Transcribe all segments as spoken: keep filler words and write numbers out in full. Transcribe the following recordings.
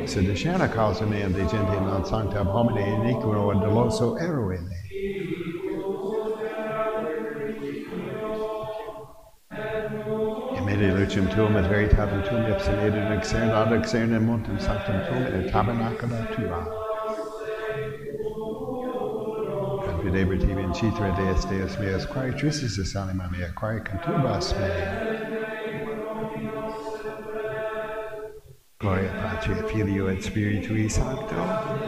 sedicena causa meam de gente non sancta homine iniquo doloso eruine. Emedi lucem tuum et veritatem tuum ipsimetum exern ad exernem montem sanctum tuum et tabernacula tua. Videber tibi in citra deus deus meus, quae tristis anima mea, quae contubas mea. Gloria Patri et Filio et Spiritui Sancto.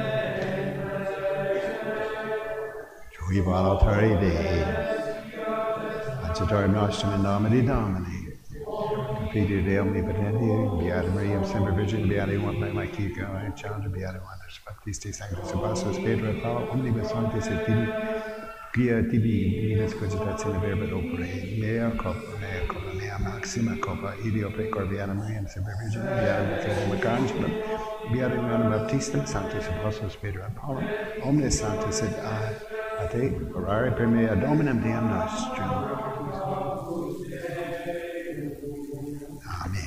Jui volutare Dei. Adjutorum nostrum in nomine Domini. Confiteor Dei omnipotenti, Beata Maria, Semper Virgin, Beata Iuam Laetitia, et Chandra, Beata Wonders, Baptiste, Sanctus, Apostles, Pedro, et Paul, omnibus sanctis et fili, Quia tibi, minus cogitatione verba opere, mea culpa, mea culpa, mea maxima culpa, ideo precor Beata Maria, Semper Virgin, Beata Michael Archangelum, Beata Ioannem Baptistum, Sanctus Apostles, Pedro, et Paul, omnes sanctus et ad, a te, orare per mea Dominum Deum nostrum. Amen.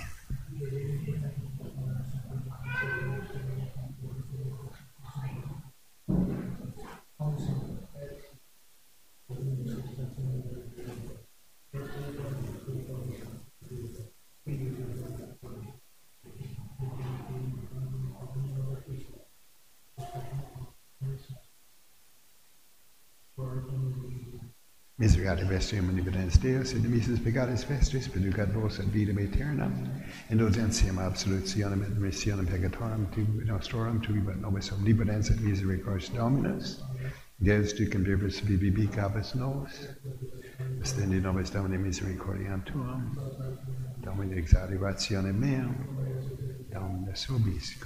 Misericorde vestium omnipotens Deus, et nimicis peccatis vestris, peducat vos ad vitam aeternam, indulgentiam absolutionem et remissionem peccatorum tubi nostrorum, tubi but nobis omnipotens et misericordias Dominus, Deus ducem verbis vivi capus nos, estendi nobis Domini misericordiam tuam, Domini exaudi rationem meam, Dominus vobiscum.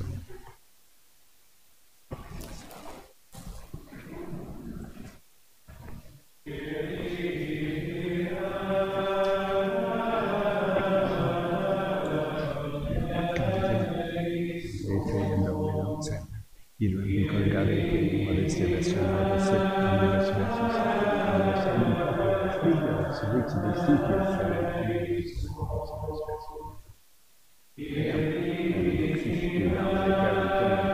Idem incorrigare modestia vestra nobis et omnibus versus omnibus enim populi Filio, soluti discipius et omnibus omnibus vestra. Eam, et existi Domine verum tenent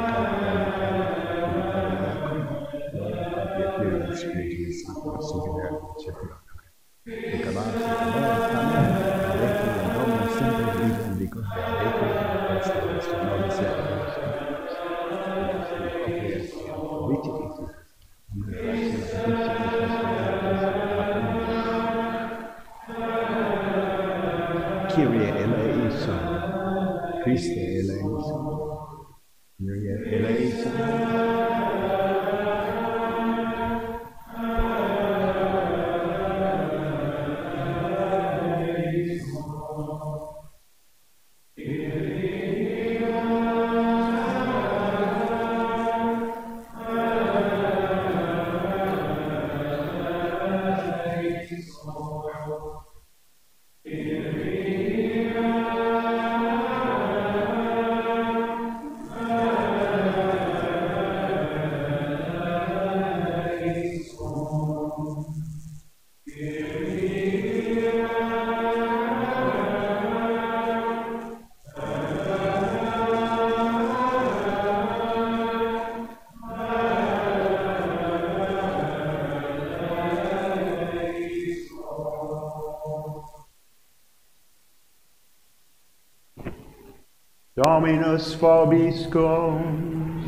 et Patria Filio Spiritui Sancto, sic et seculum. Et calabas et calabas, amen. Alecum in Domine semper vivem dicus, alecum in Christo vestra nobis et omnibus. Kyrie eleison, Christe eleison, Kyrie eleison. Dominus vobiscum.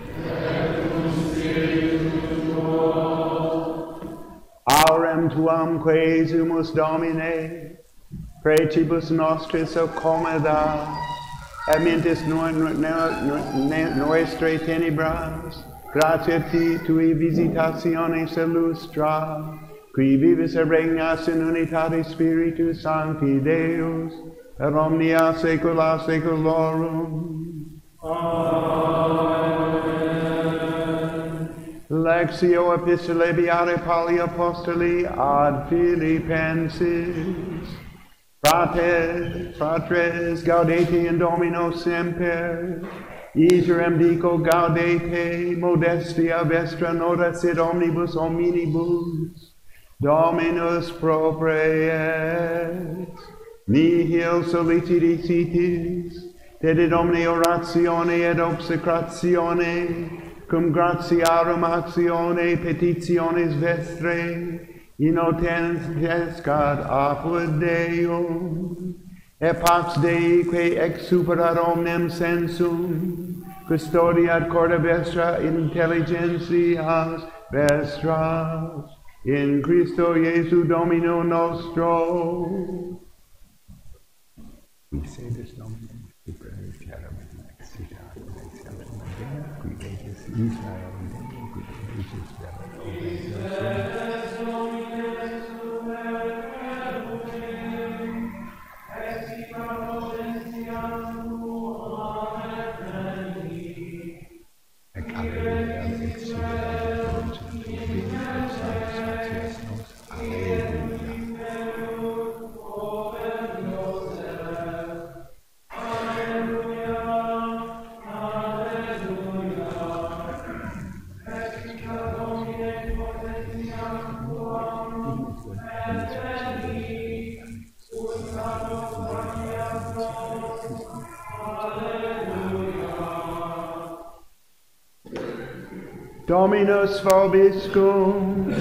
Aurem tuam quesumus Domine, precibus nostris accommoda, et mentis noestrae tenebras, gratia tui visitationes illustra, qui vivis et regnas in unitate Spiritus Sancti Deus, et omnia saecula saeculorum. Amen. Lectio Epistolae Beatae Pauli Apostoli ad Philippensis. Frates, fratres, gaudete in Domino semper. Iterem dico gaudete, modestia vestra nota sit omnibus omnibus. Dominus propreet. Nihil solliciticitis, te de Domine oratione ed obsecratione, cum gratiarum actione petitiones vestre, in otentes ad apud Deum, et pax Dei que exuperat omnem sensum, custodiat corda vestra intelligentias vestras, in Christo Jesu Domino nostro. We say this Domino, super charum exitat, exemptum Dei, qui legis Israel Dei, qui legis velat Dominus vobiscum.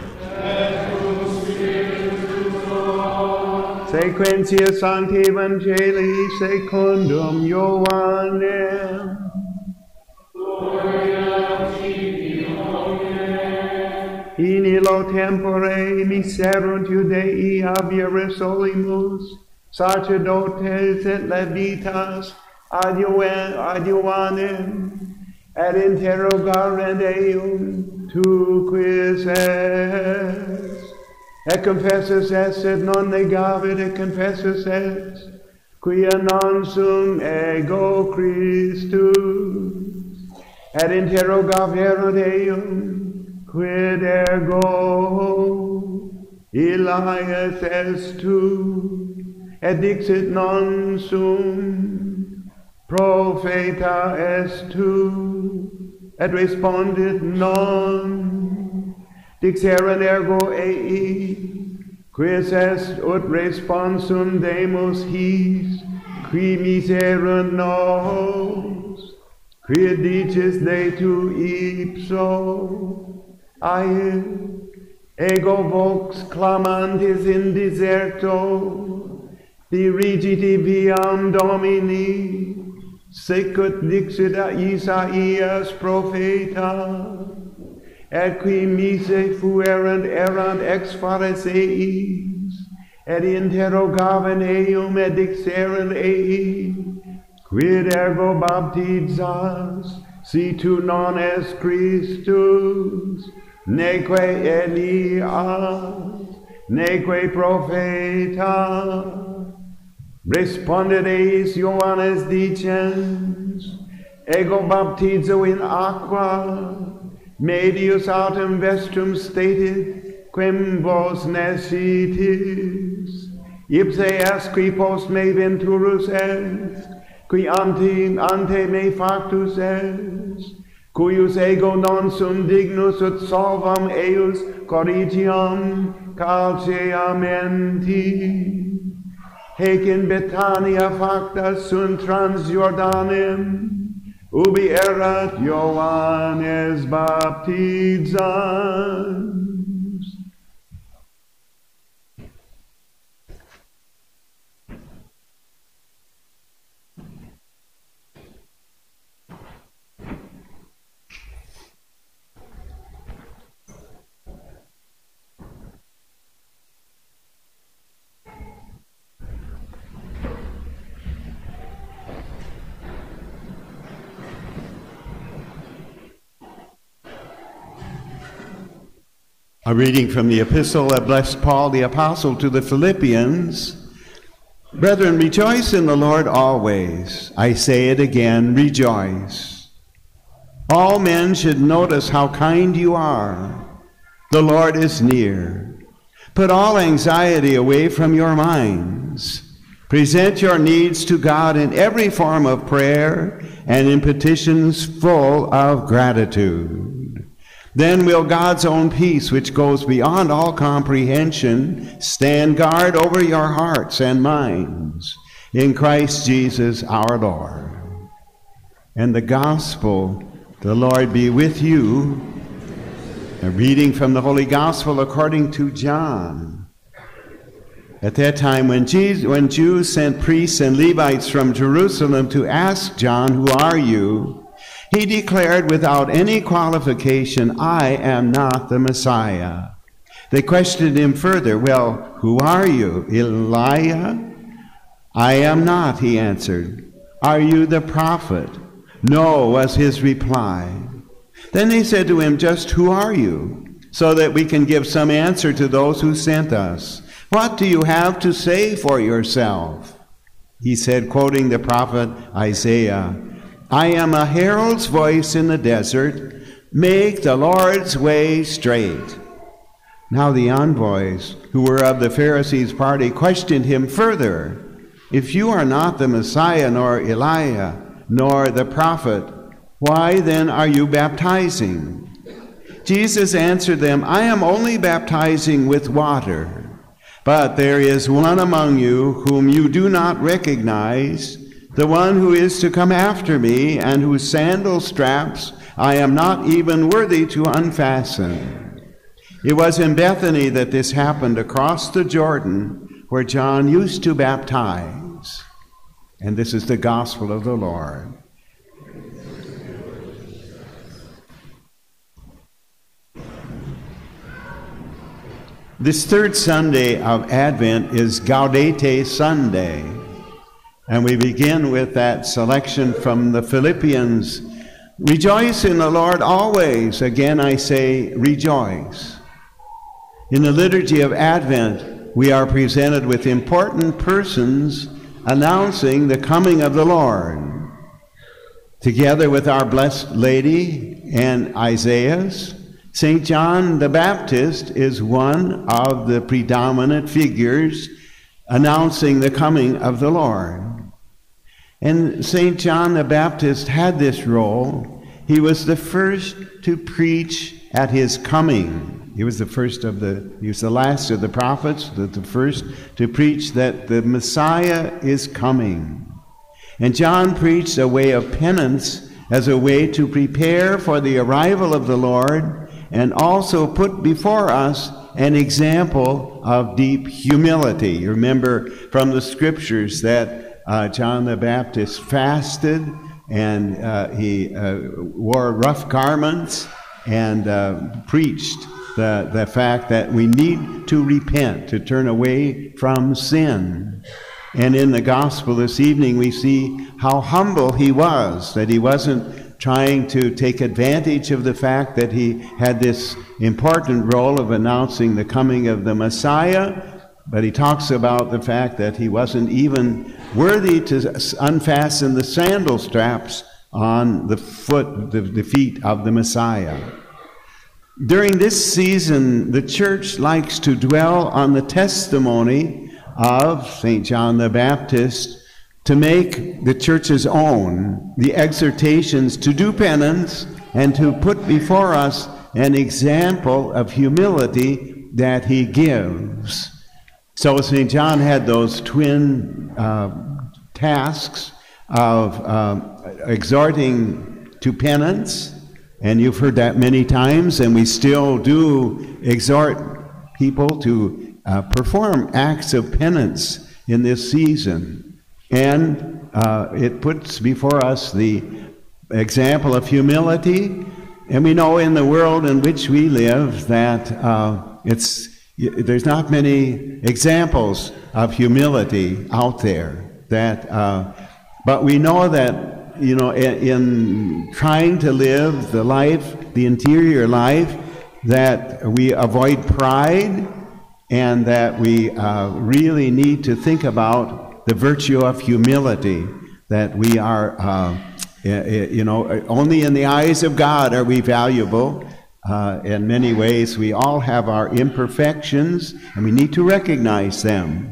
Sequentia Sancti Evangelii secundum Ioannem. In illo tempore miserunt Judei ab Hierosolimus, sacerdotes et levitas adiuvanem, et interrogarent eum tu quis es, et confessus est, et non negavit, et confessus est, quia non sum ego Christus, et interrogaverunt eum, quid ergo Elias est tu, et dixit non sum propheta est tu, et respondit non. Dixerunt ergo ei, quis est ut responsum demus his, qui miserunt nos, quid dices de tu ipso, ae, ego vox clamantis in deserto, dirigiti viam Domini, sicut dixit Isaias propheta, et qui mise fuerant erant ex Phariseis, et interrogavan eum et dixerant ei, quid ergo baptizas, si tu non es Christus, neque Elias, neque propheta. Responded eis Ioannes dicens, ego baptizo in aqua, medius autem vestrum statit, quem vos nescitis, ipse est qui post me venturus est, qui ante, ante me factus est, cuius ego non sum dignus ut solvam eius corrigiam calceamenti. Haec in Betania facta sunt trans Jordanem, ubi erat Ioannes baptizans. A reading from the epistle of blessed Paul the Apostle to the Philippians. Brethren, rejoice in the Lord always. I say it again, rejoice. All men should notice how kind you are. The Lord is near. Put all anxiety away from your minds. Present your needs to God in every form of prayer and in petitions full of gratitude. Then will God's own peace, which goes beyond all comprehension, stand guard over your hearts and minds, in Christ Jesus our Lord. And the gospel, the Lord be with you. A reading from the Holy Gospel according to John. At that time, when, Jesus, when Jews sent priests and Levites from Jerusalem to ask John, "Who are you?" he declared without any qualification, "I am not the Messiah." They questioned him further, "Well, who are you, Elijah?" "I am not," he answered. "Are you the prophet?" "No," was his reply. Then they said to him, "Just who are you, so that we can give some answer to those who sent us? What do you have to say for yourself?" He said, quoting the prophet Isaiah, "I am a herald's voice in the desert, make the Lord's way straight." Now the envoys, who were of the Pharisees' party, questioned him further, "If you are not the Messiah, nor Elijah, nor the prophet, why then are you baptizing?" Jesus answered them, "I am only baptizing with water, but there is one among you whom you do not recognize, the one who is to come after me, and whose sandal straps I am not even worthy to unfasten." It was in Bethany that this happened, across the Jordan, where John used to baptize. And this is the gospel of the Lord. This third Sunday of Advent is Gaudete Sunday, and we begin with that selection from the Philippians. "Rejoice in the Lord always. Again I say, rejoice." In the liturgy of Advent, we are presented with important persons announcing the coming of the Lord. Together with Our Blessed Lady and Isaiah, Saint John the Baptist is one of the predominant figures announcing the coming of the Lord. And Saint John the Baptist had this role. He was the first to preach at his coming. He was the first of the, he was the last of the prophets, the, the first to preach that the Messiah is coming. And John preached a way of penance as a way to prepare for the arrival of the Lord, and also put before us an example of deep humility. You remember from the scriptures that uh, John the Baptist fasted, and uh, he uh, wore rough garments, and uh, preached the, the fact that we need to repent, to turn away from sin. And in the gospel this evening, we see how humble he was, that he wasn't trying to take advantage of the fact that he had this important role of announcing the coming of the Messiah, but he talks about the fact that he wasn't even worthy to unfasten the sandal straps on the foot, the, the feet of the Messiah. During this season, the church likes to dwell on the testimony of Saint John the Baptist to make the church's own, the exhortations to do penance and to put before us an example of humility that he gives. So Saint John had those twin uh, tasks of uh, exhorting to penance, and you've heard that many times, and we still do exhort people to uh, perform acts of penance in this season. And uh, it puts before us the example of humility. And we know in the world in which we live that uh, it's, there's not many examples of humility out there. That, uh, but we know that, you know, in, in trying to live the life, the interior life, that we avoid pride, and that we uh, really need to think about the virtue of humility, that we are, uh, you know, only in the eyes of God are we valuable. Uh, in many ways, we all have our imperfections, and we need to recognize them.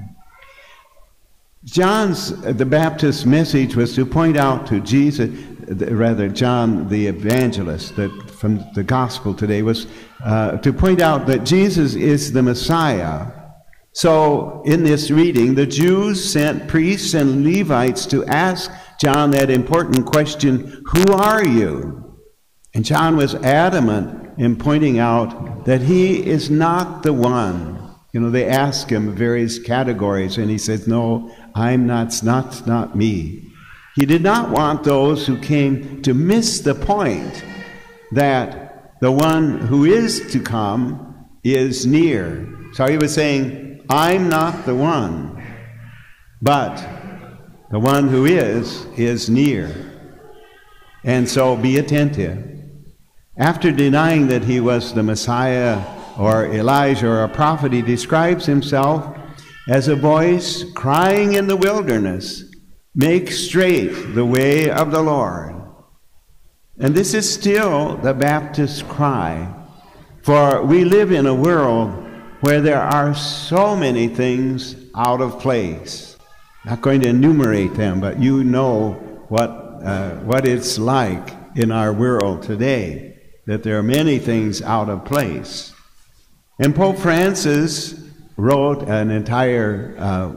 John's, the Baptist's message was to point out to Jesus, rather John the evangelist, that from the gospel today was uh, to point out that Jesus is the Messiah, So in this reading, the Jews sent priests and Levites to ask John that important question, who are you? And John was adamant in pointing out that he is not the one. You know, they ask him various categories, and he says, no, I'm not, it's not, it's not me. He did not want those who came to miss the point that the one who is to come is near. So he was saying, I'm not the one, but the one who is, is near. And so be attentive. After denying that he was the Messiah or Elijah or a prophet, he describes himself as a voice crying in the wilderness, make straight the way of the Lord. And this is still the Baptist cry, for we live in a world where there are so many things out of place. Not going to enumerate them, but you know what, uh, what it's like in our world today, that there are many things out of place. And Pope Francis wrote an entire uh,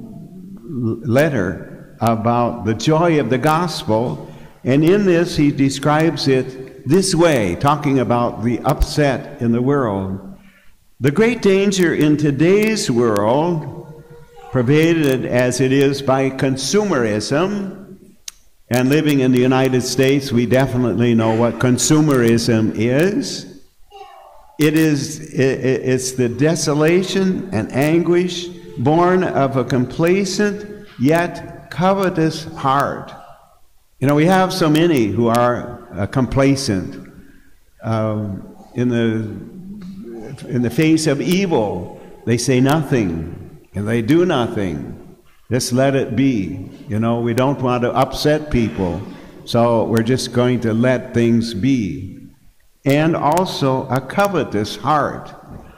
letter about the joy of the gospel, and in this he describes it this way, talking about the upset in the world. The great danger in today's world, pervaded as it is by consumerism, and living in the United States, we definitely know what consumerism is. It is it's the desolation and anguish born of a complacent yet covetous heart. You know, we have so many who are uh, complacent um, in the in the face of evil. They say nothing and they do nothing. Just let it be. You know, we don't want to upset people, so we're just going to let things be. And also a covetous heart.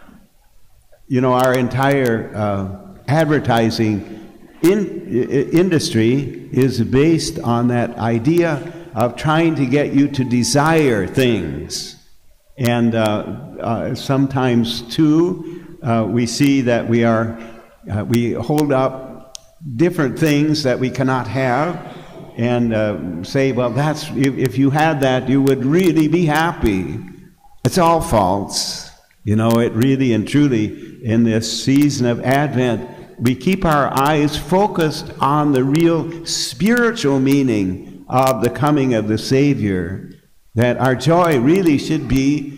You know, our entire uh, advertising in, I, industry is based on that idea of trying to get you to desire things. And uh, uh, sometimes, too, uh, we see that we are, uh, we hold up different things that we cannot have and uh, say, well, that's, if, if you had that, you would really be happy. It's all false. You know, it really and truly, in this season of Advent, we keep our eyes focused on the real spiritual meaning of the coming of the Savior. That our joy really should be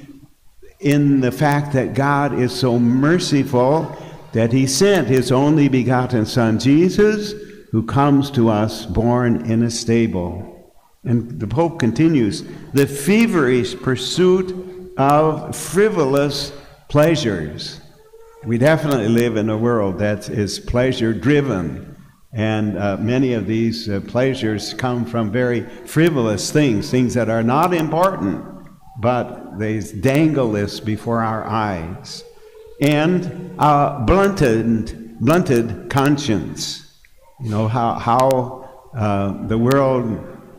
in the fact that God is so merciful that he sent his only begotten Son, Jesus, who comes to us born in a stable. And the Pope continues, the feverish pursuit of frivolous pleasures. We definitely live in a world that is pleasure-driven. And uh, many of these uh, pleasures come from very frivolous things, things that are not important, but they dangle this before our eyes. And a blunted, blunted conscience. You know, how, how uh, the world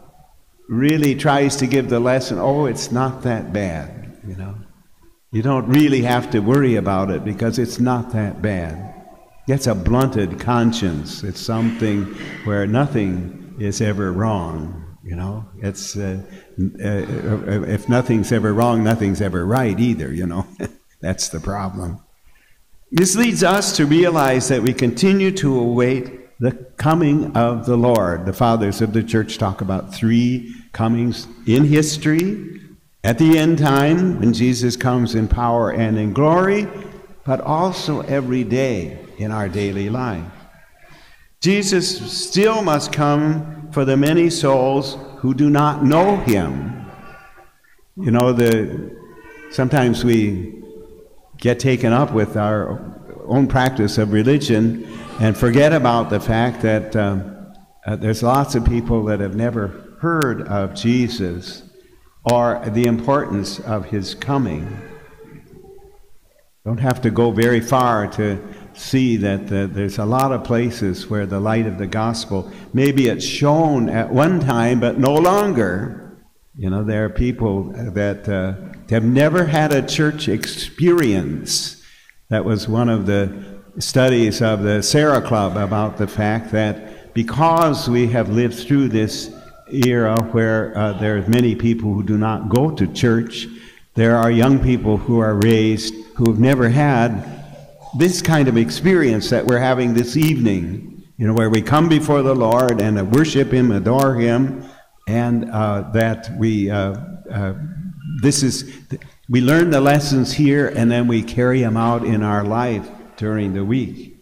really tries to give the lesson, oh, it's not that bad, you know. You don't really have to worry about it because it's not that bad. It's a blunted conscience. It's something where nothing is ever wrong, you know. It's, uh, uh, if nothing's ever wrong, nothing's ever right either, you know. That's the problem. This leads us to realize that we continue to await the coming of the Lord. The fathers of the church talk about three comings in history, at the end time, when Jesus comes in power and in glory, but also every day in our daily life. Jesus still must come for the many souls who do not know him. You know, the sometimes we get taken up with our own practice of religion and forget about the fact that um, uh, there's lots of people that have never heard of Jesus or the importance of his coming. Don't have to go very far to see that uh, there's a lot of places where the light of the gospel, maybe it's shown at one time, but no longer. You know, there are people that uh, have never had a church experience. That was one of the studies of the Sarah Club about the fact that because we have lived through this era where uh, there are many people who do not go to church, there are young people who are raised who have never had this kind of experience that we're having this evening, you know, where we come before the Lord and uh, worship Him, adore Him, and uh, that we, uh, uh, this is, we learn the lessons here and then we carry them out in our life during the week.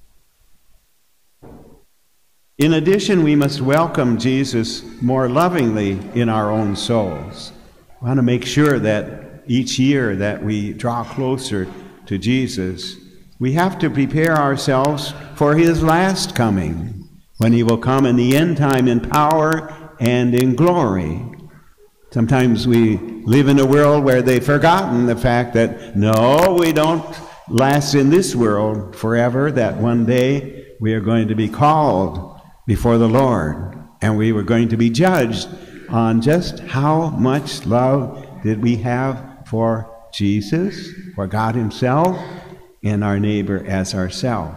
In addition, we must welcome Jesus more lovingly in our own souls. We want to make sure that each year that we draw closer to Jesus, we have to prepare ourselves for His last coming, when He will come in the end time in power and in glory. Sometimes we live in a world where they've forgotten the fact that, no, we don't last in this world forever, that one day we are going to be called before the Lord, and we were going to be judged on just how much love did we have for Jesus, for God Himself, and our neighbor as ourselves.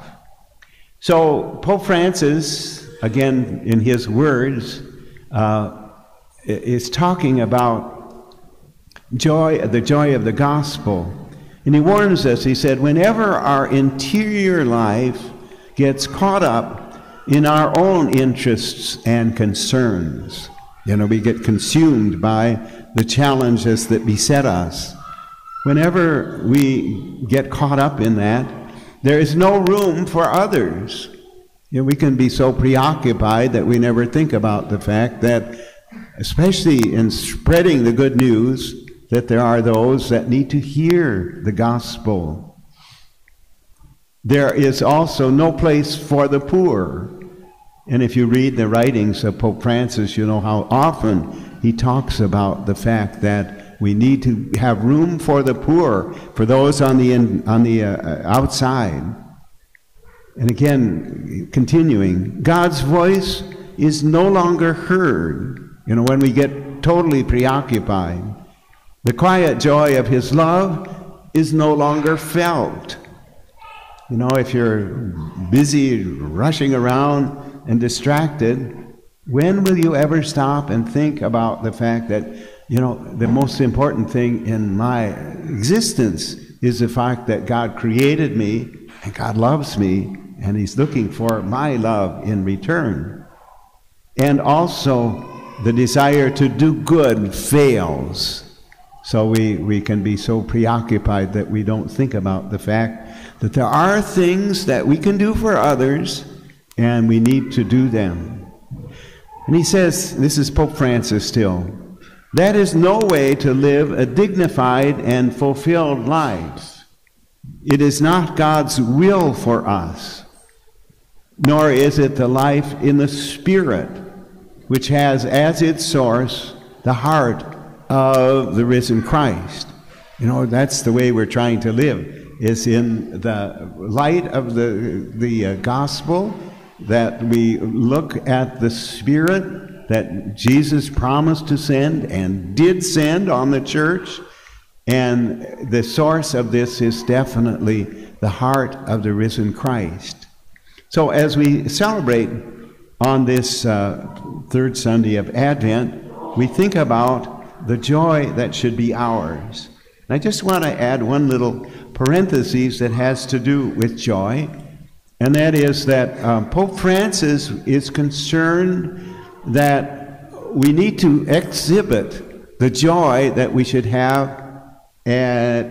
So Pope Francis, again in his words, uh, is talking about joy, the joy of the gospel. And he warns us, he said, whenever our interior life gets caught up in our own interests and concerns, you know, we get consumed by the challenges that beset us. Whenever we get caught up in that, there is no room for others. You know, we can be so preoccupied that we never think about the fact that, especially in spreading the good news, that there are those that need to hear the gospel. There is also no place for the poor. And if you read the writings of Pope Francis, you know how often he talks about the fact that we need to have room for the poor, for those on the in, on the uh, outside. And again, continuing, God's voice is no longer heard. You know, when we get totally preoccupied, the quiet joy of His love is no longer felt. You know, if you're busy rushing around and distracted, when will you ever stop and think about the fact that, you know, the most important thing in my existence is the fact that God created me and God loves me and He's looking for my love in return. And also the desire to do good fails. So we, we can be so preoccupied that we don't think about the fact that there are things that we can do for others and we need to do them. And he says, this is Pope Francis still, that is no way to live a dignified and fulfilled life. It is not God's will for us, nor is it the life in the Spirit, which has as its source the heart of the risen Christ. You know, that's the way we're trying to live, is in the light of the, the uh, gospel, that we look at the Spirit that Jesus promised to send and did send on the church. And the source of this is definitely the heart of the risen Christ. So as we celebrate on this uh, third Sunday of Advent, we think about the joy that should be ours. And I just want to add one little parenthesis that has to do with joy, and that is that um, Pope Francis is concerned that we need to exhibit the joy that we should have at,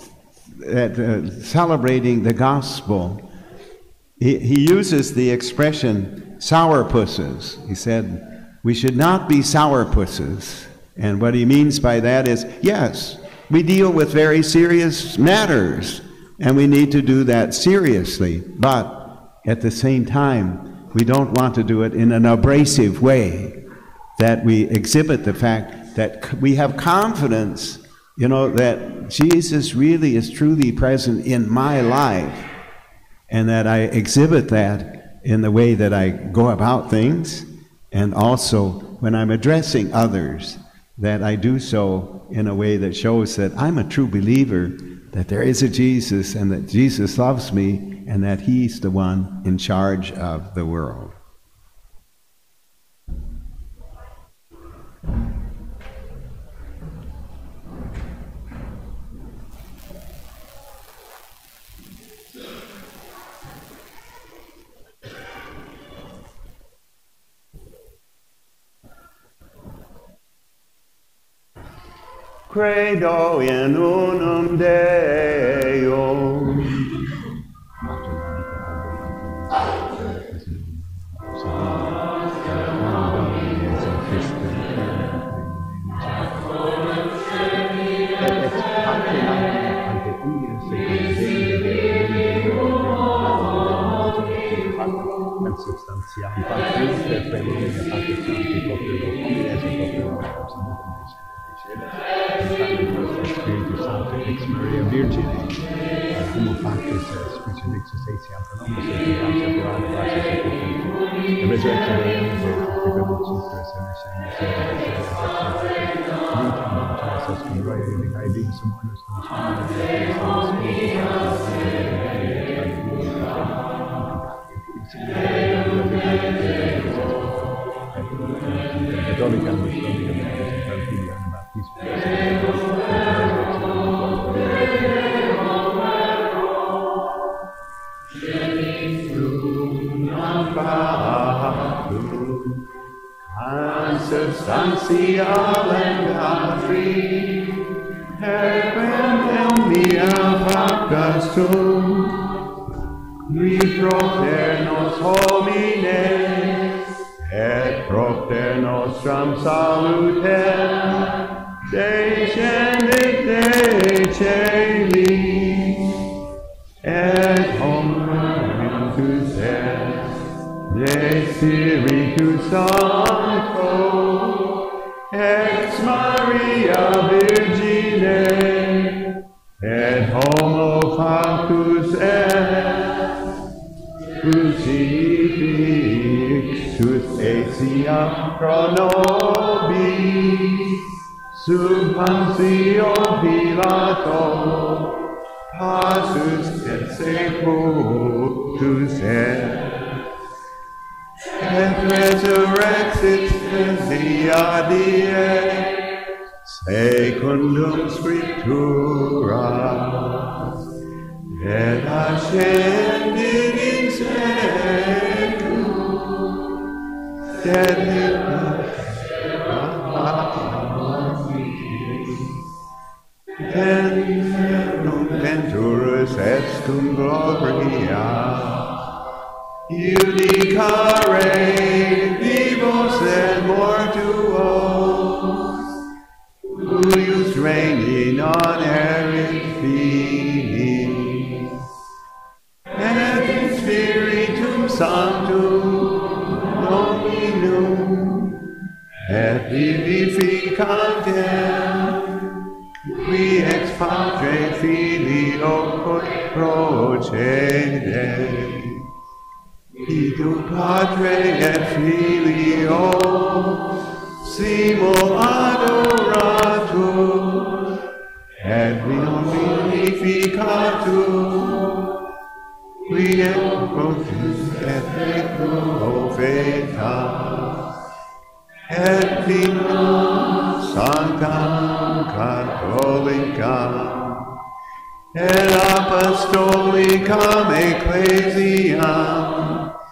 at uh, celebrating the gospel. He, he uses the expression sourpusses. He said, we should not be sourpusses. And what he means by that is, yes, we deal with very serious matters, and we need to do that seriously. But at the same time, we don't want to do it in an abrasive way, that we exhibit the fact that we have confidence, you know, that Jesus really is truly present in my life, and that I exhibit that in the way that I go about things, and also when I'm addressing others, that I do so in a way that shows that I'm a true believer, that there is a Jesus and that Jesus loves me and that He's the one in charge of the world. Credo in unum Deo. Substantiam patrium per venire patrium di popolo omnes et popolo absolutum Deus Spiritus Sancto ex Maria Virgine homo Patris spiritualixus etiam pronomus et gratia plurale gratia sanctificatum et resurrectio Dei peccamus sucres et misericordiae et resurrectio Vitam voluntas cum gloria Dei Deus sumus cum spiritus Católica, substantial and God-free, et quem mia factus sum, qui propter nos homines, et propter nostram salutem, descendit Dei Caeli, et hominus est, de Spiritus Sancto, ex Maria Virgine, et homo factus est, crucifixus etiam pro nobis, sub Pontio Pilato, passus et sepultus est, et resurrexit tertia die, secundum Scriptura, et ascendit in seculum, et et venturus est cum gloria, judicare vivos et mortuos, cuius regni non erit finis, et in Spiritum Sanctum Dominum, et vivificantem, qui ex Patre Filio procede, Idu Patre et Filio simul adoratur, et vinum vivificatur, qui et protus et profetas, et vinum sanctam catholicam, et apostolicam ecclesiam,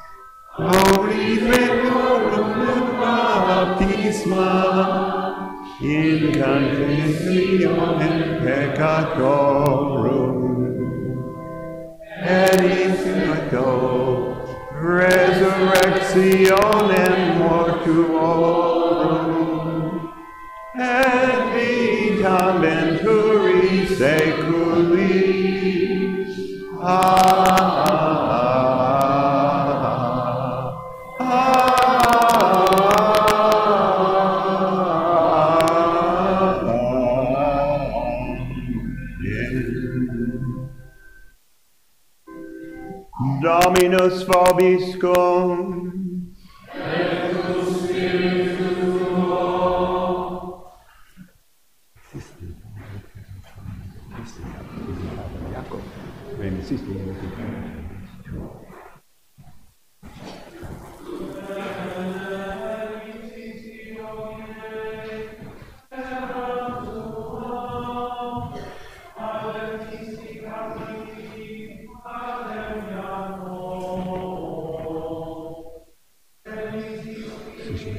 Aurifetorum et baptisma, in confessionem peccatorum, et in finito resurrectionem mortuorum, et vitam venturi seculi. Dominus vobiscum. Et cum spiritu tuo. Jacob, benedicite in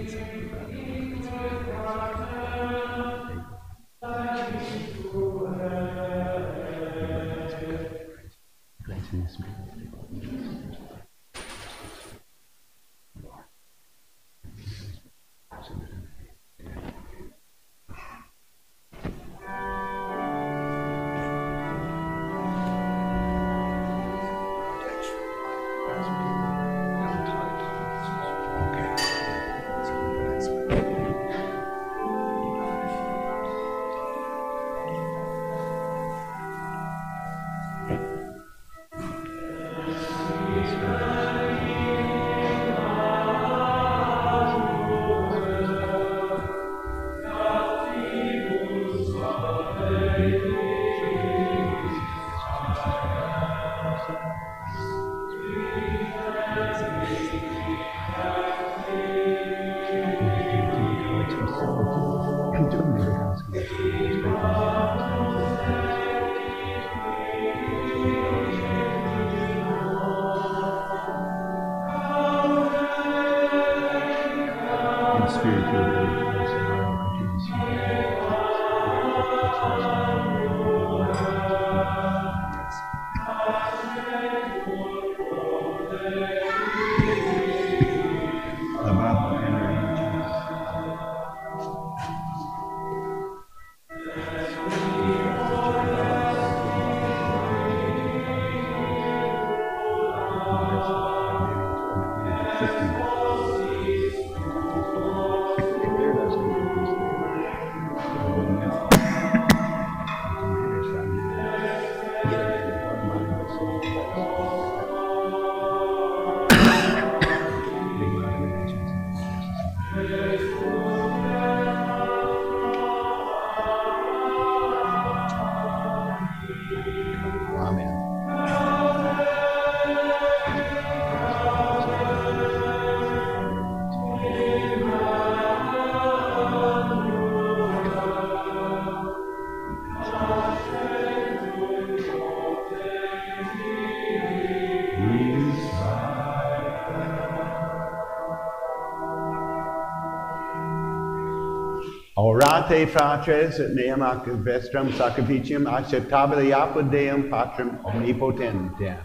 Orate fratres et meam ac vestram sacrificium acceptabile apud Deum Patrem omnipotentem.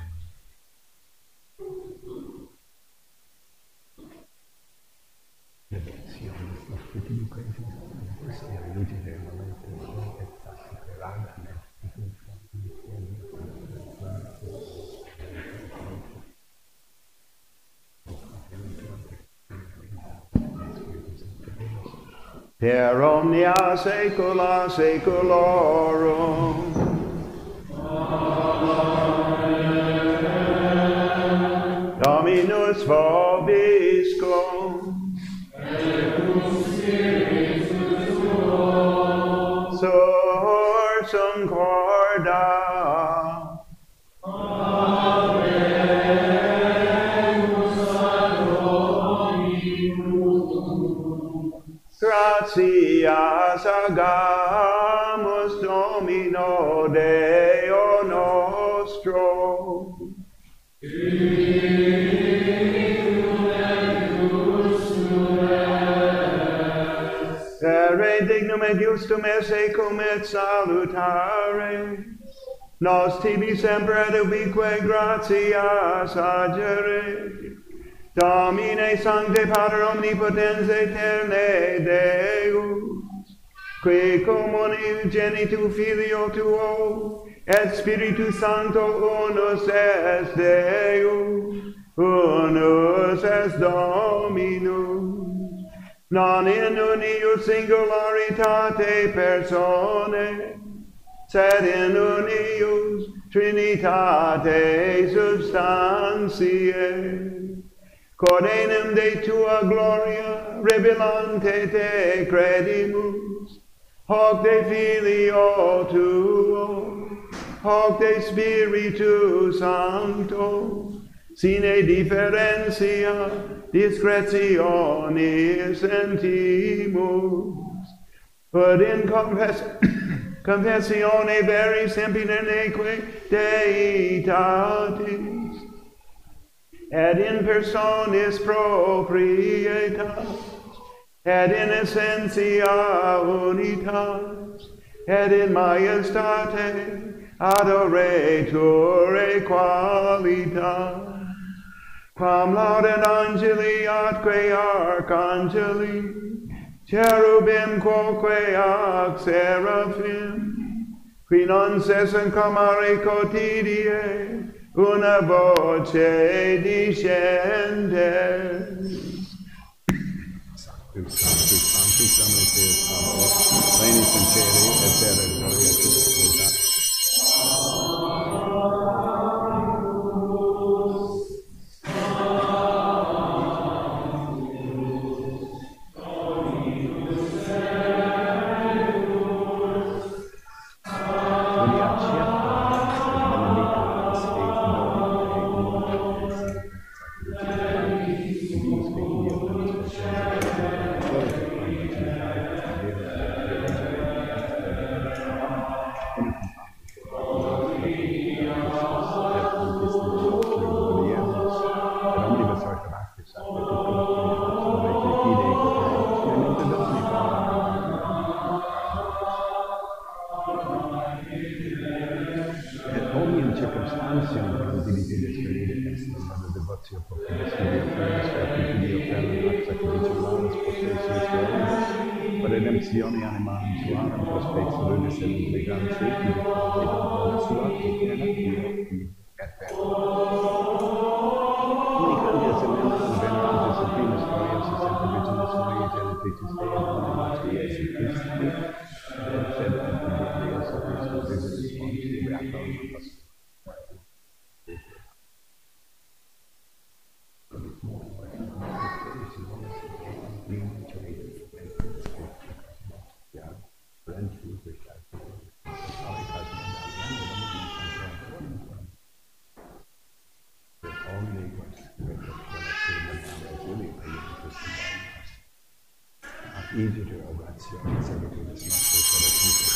Per omnia saecula saeculorum. Amen. Dominus vobiscum. Et cum spiritus tuo. Sursum corda. Gratias agamus Domino Deo nostro. Ere dignum et justum esse cum et salutare. Nos tibi semper et ubique gratias agere. Domine Sancte Pater Omnipotens Aeterne Deus, qui cum unigenitu Filio Tuo, et Spiritus Sancto unus est Deus, unus est Dominus, non in unius singularitate personae, sed in unius Trinitate substantiae, Codenem de tua gloria, revelante te credimus, hoc de Filio tuo, hoc de Spiritu Sancto, sine differentia discretionis sentimus, but in confess confessione veris sempineque Deitatis, et in personis proprietas et in essentia unitas, et in majestate adoretur qualitas, quam laudent angeli atque archangeli, cherubim quoque ac seraphim, qui non cessant camare cotidie, una voce discendes. Sanctus, Sanctus, Sanctus, Dominus Deus Sabaoth, Plenius in Celi, et terra gloria tua. Redemptione animarum suarum prospect lunis et elegantia et deformidum sua eterna Dio et perpetua. Unicantia sementem venerantes et finis glorias et sempre virginis Maria Generatrix Dei et Dominus Iesu Christi, sed et Deus et Christus Visitus Ponti Beata Omnibus. Igitur oratio, servituris nostre, servituris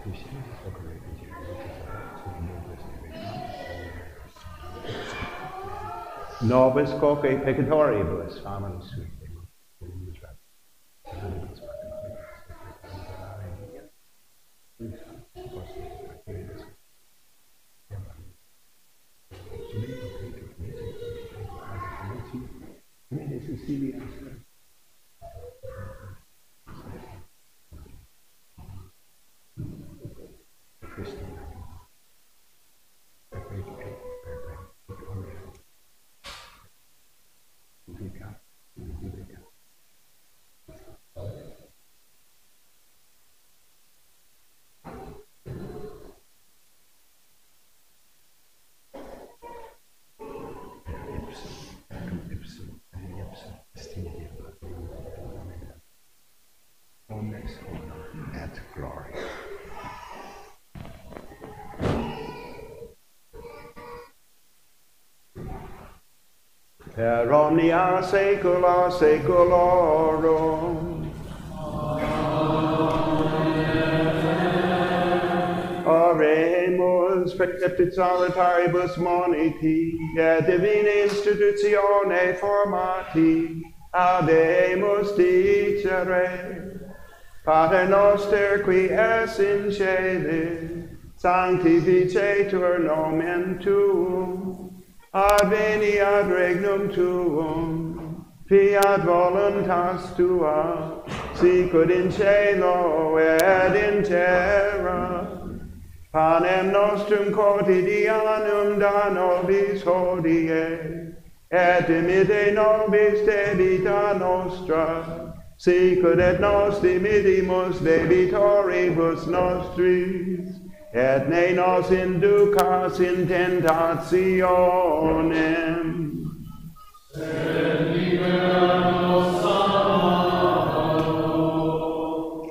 Nobis coque peccatoribus, amanus sui. At glory. Per omnia saecula saeculorum. Oremus preceptit solitaribus moniti, et divina institutione formati, audemus dicere. Pater noster qui es in caeli, sanctificetur nomen tuum, adveniat regnum tuum, fiat voluntas tua, sicut in caelo et in terra. Panem nostrum quotidianum da nobis hodie, et dimitte nobis debita nostra, sicut et nos dimittimus debitoribus nostris, et ne nos inducas in tentationem, sed libera nos a malo.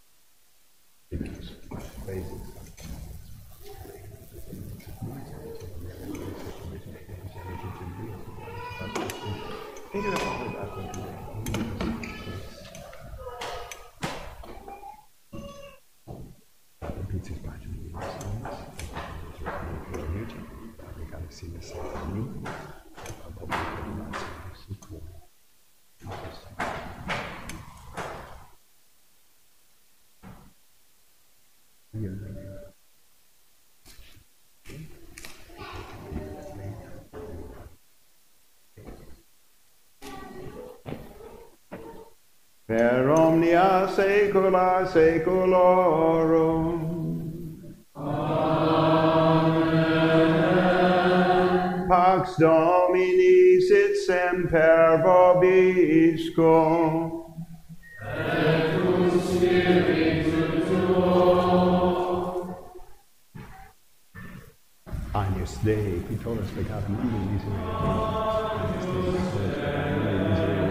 Per omnia saecula saeculorum. Amen. Pax Domini sit semper vobiscum. Et cum spiritu tuo. Agnus Dei, qui tollis peccatum mundi, miserere Agnus Dei, qui tollis peccatum mundi, miserere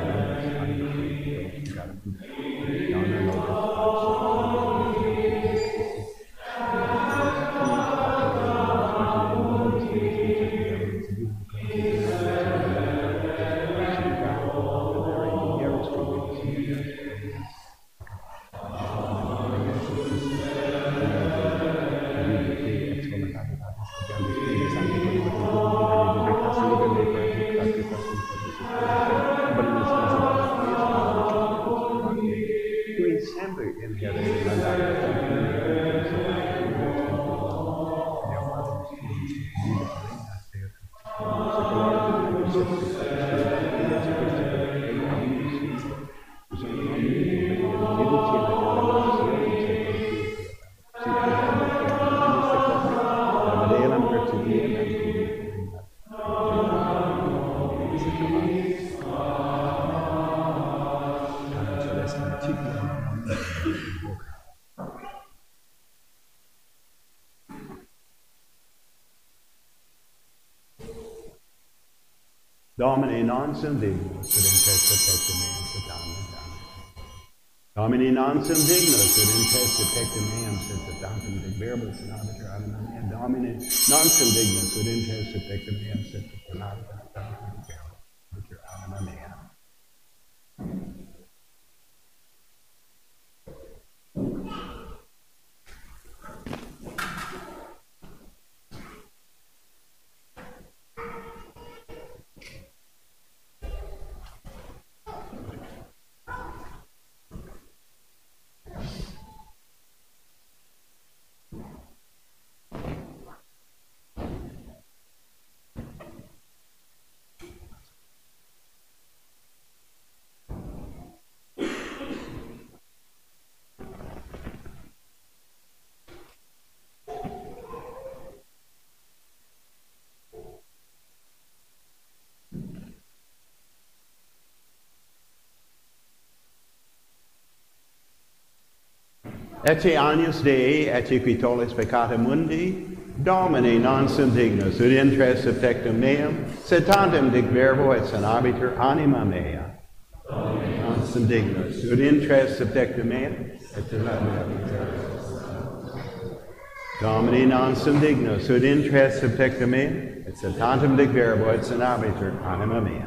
Domine non sum dignus, ut in testa pecta meam sit damnum. Domine non sum dignus, ut in testa pecta meam sit damnum de verbis in arbiter adamam. And Domine non sum dignus, ut in testa pecta meam sit damnum de arbiter adamam. Ecce agnus Dei, ecce qui tollis peccata mundi, Domini non sum dignus, ut intres subtectum meum, sed tantum dic verbo et sanabiter anima mea. Domini non sum dignus, ut intres subtectum meum, et sanabiter. Domini non sum dignus, ut intres subtectum meum, et sed tantum dic verbo et sanabiter anima mea.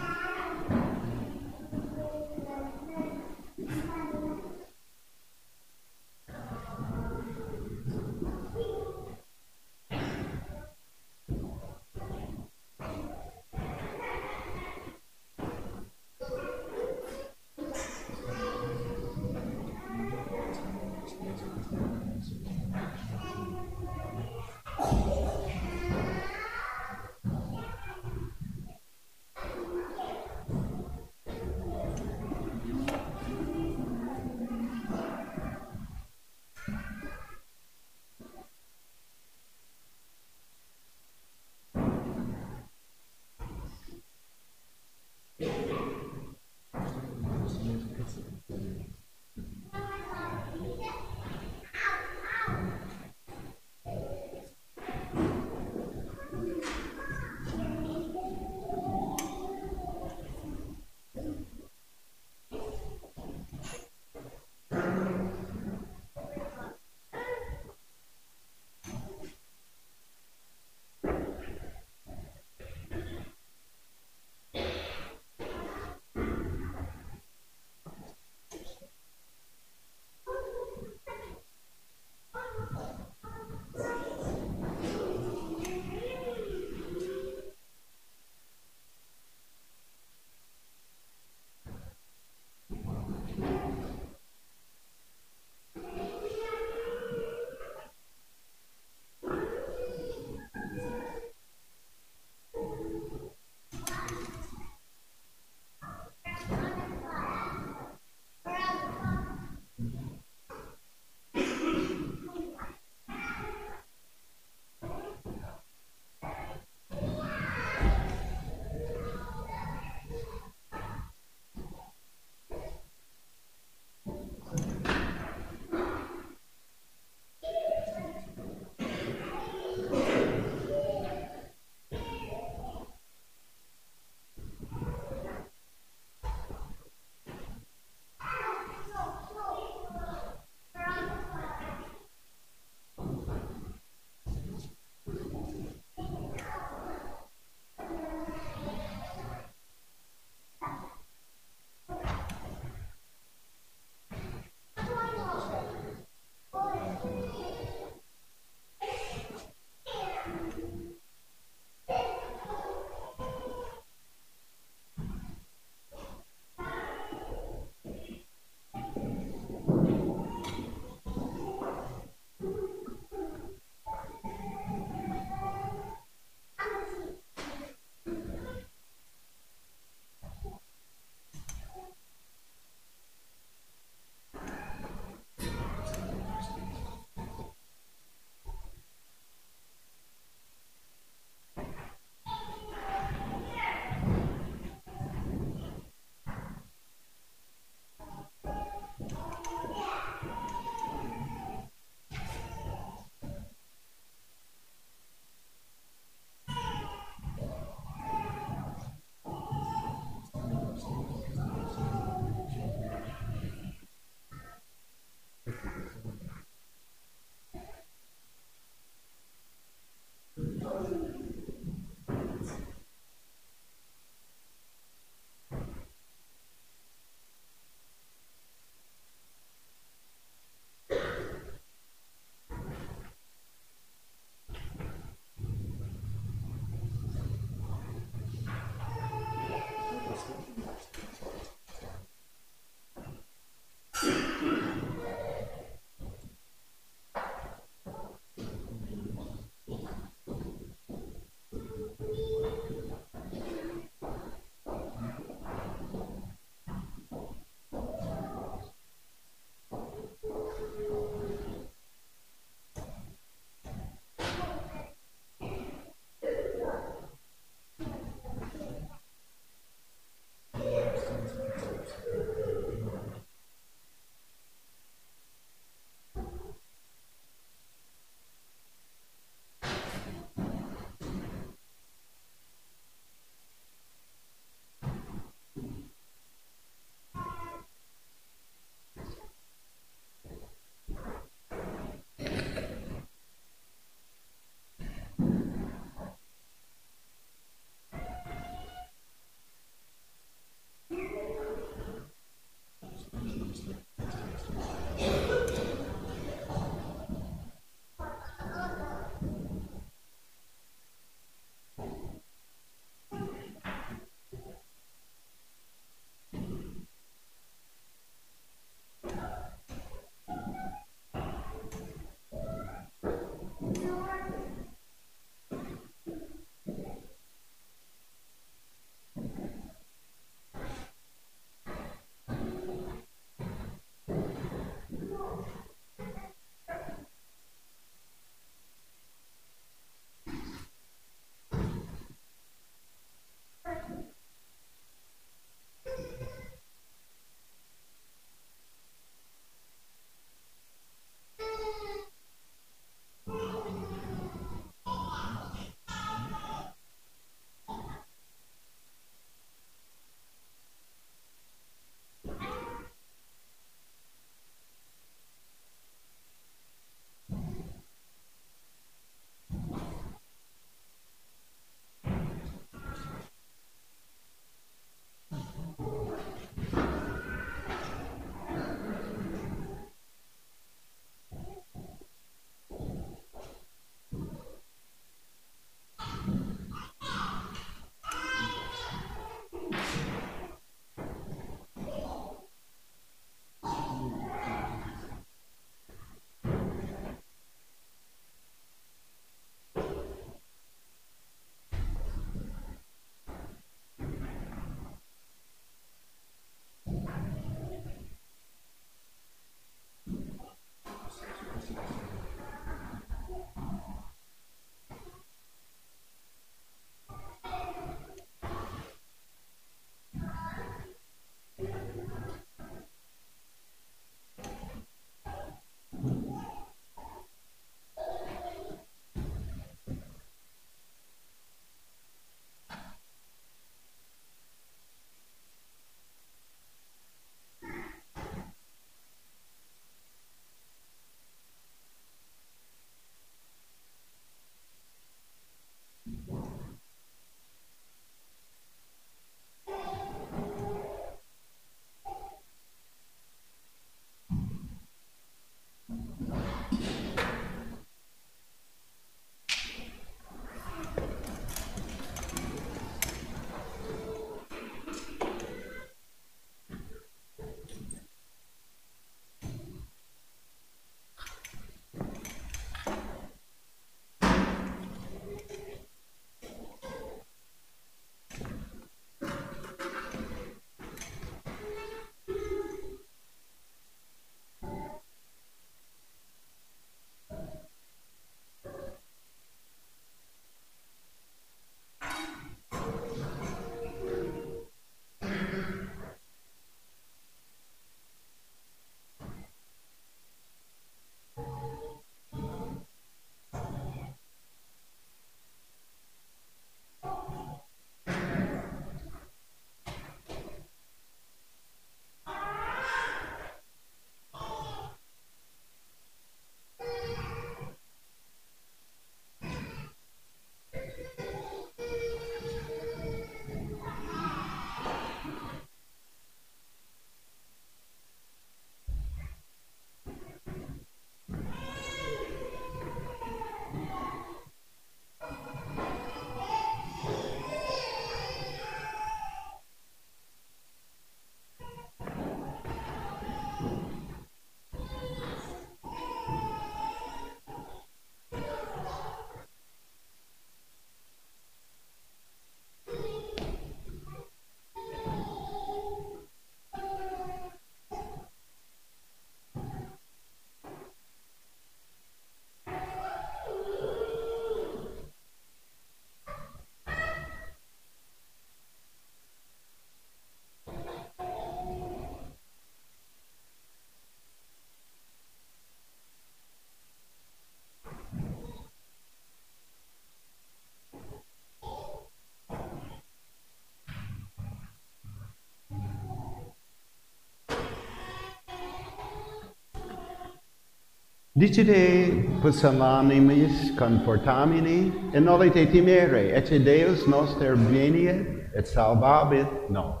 Dicite pusillanimis confortamini, et noli te timere, ecce Deus noster veniet, et salvabit nos.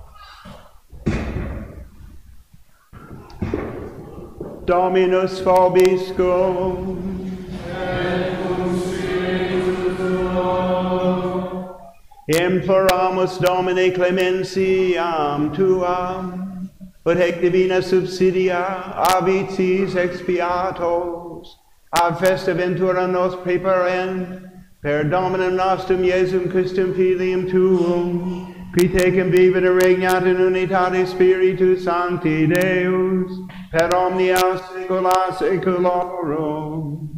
Dominus vobiscum. Et cum spiritu tuo. Imploramus Domine clementiam tuam, ut hec divina subsidia avitis expiatos, ad festa ventura nos preparent, per Dominum nostrum Iesum Christum Filium tuum, qui tecum vivit et regnat in unitate Spiritus Sancti Deus, per omnia saecula saeculorum.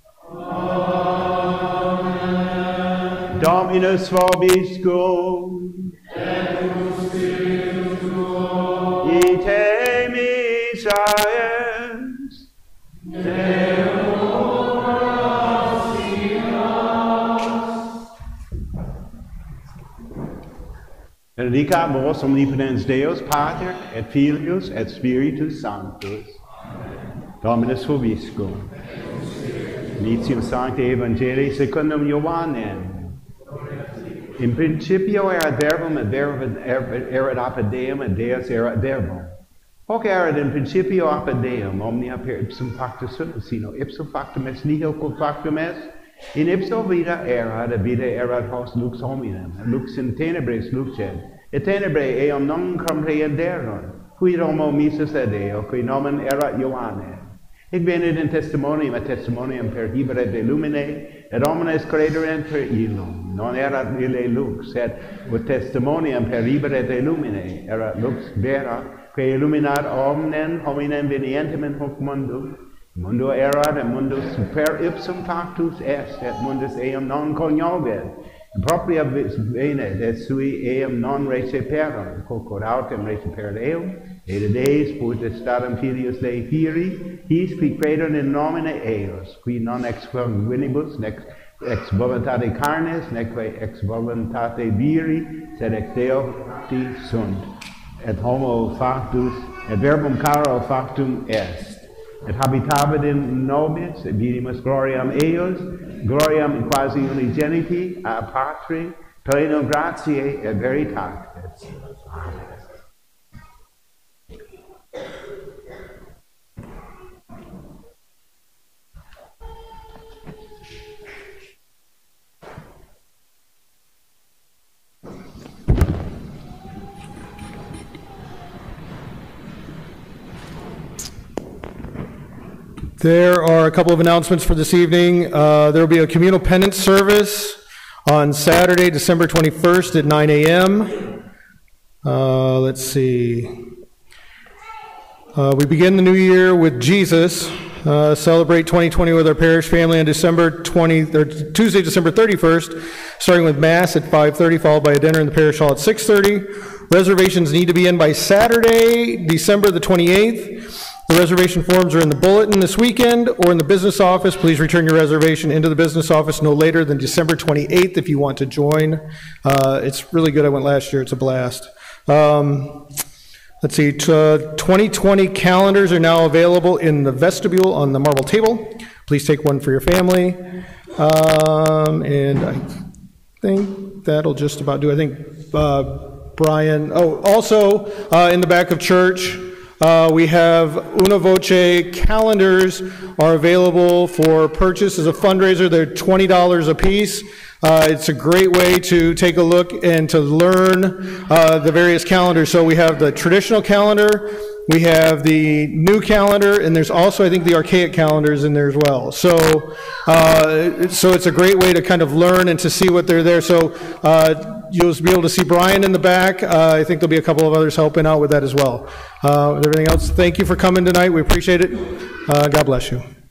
Amen. Dominus vobiscum. Et cum spiritu tuo. Ite misaes. Deo gratias. Benedicat vos omnipotens Deus Pater et Filius et Spiritus Sanctus. Dominus vobiscum. Initium Sancti Evangelii secundum Ioannem. In principio erat verbum, et verbum erat apud Deum, et Deus erat verbum. Hoc erat in principio apud Deum, omnia per ipsum facto sunt, sino ipsum factum est nihil quod factum est. In ipso vita erat, et vita erat hos lux hominem, et lux in tenebris lucet, et tenebrae eum non comprehenderunt, quid homo missus et Deo, qui nomen erat Ioannem. Hic venit in testimonium, et testimonium perhiberet de lumine, et omnes crederent per illum. Non erat ille lux, sed ut testimonium perhiberet de lumine, erat lux vera, que illuminat omnem hominem venientem in hoc mundo. Mundo erat, et mundus per ipsum factus est, et mundus eum non cognoget. Propria venet, et sui eum non receperum, quod autem receperet eum, et ad eis potestatem Filius Dei fieri, his qui credunt in nomine eos, qui non ex sanguinibus, nec ex voluntate carnis, neque ex voluntate viri, sed ex Deo facti sunt. Et homo factus, et verbum caro factum est. Et habitabit in nobis, et vidimus gloriam eos, gloriam quasi unigeniti, a Patri, pleno gratiae et veritatis. Amen. There are a couple of announcements for this evening. Uh, there will be a communal penance service on Saturday, December twenty-first at nine a m Uh, let's see. Uh, we begin the new year with Jesus. Uh, celebrate twenty twenty with our parish family on December twentieth, or Tuesday, December thirty-first, starting with Mass at five thirty, followed by a dinner in the parish hall at six thirty. Reservations need to be in by Saturday, December the twenty-eighth. The reservation forms are in the bulletin this weekend or in the business office. Please return your reservation into the business office no later than December twenty-eighth if you want to join. Uh, it's really good. I went last year. It's a blast. Um, let's see. Uh, twenty twenty calendars are now available in the vestibule on the marble table. Please take one for your family. Um, and I think that'll just about do. I think uh, Brian. Oh, also uh, in the back of church, Uh, we have Una Voce calendars are available for purchase as a fundraiser. They're twenty dollars a piece. Uh, it's a great way to take a look and to learn uh, the various calendars. So we have the traditional calendar, we have the new calendar, and there's also, I think, the archaic calendars in there as well. So, uh, so it's a great way to kind of learn and to see what they're there. So uh, you'll be able to see Brian in the back. Uh, I think there'll be a couple of others helping out with that as well. Uh, with everything else, thank you for coming tonight. We appreciate it. Uh, God bless you.